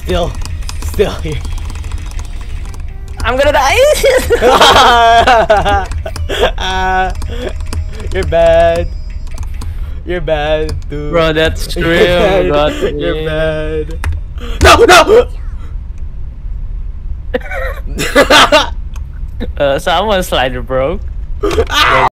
Still here. I'm gonna die. You're bad. You're bad, dude. Bro, that's You're real. bad. God, You're yeah. bad. No! Someone's slider broke. Ah!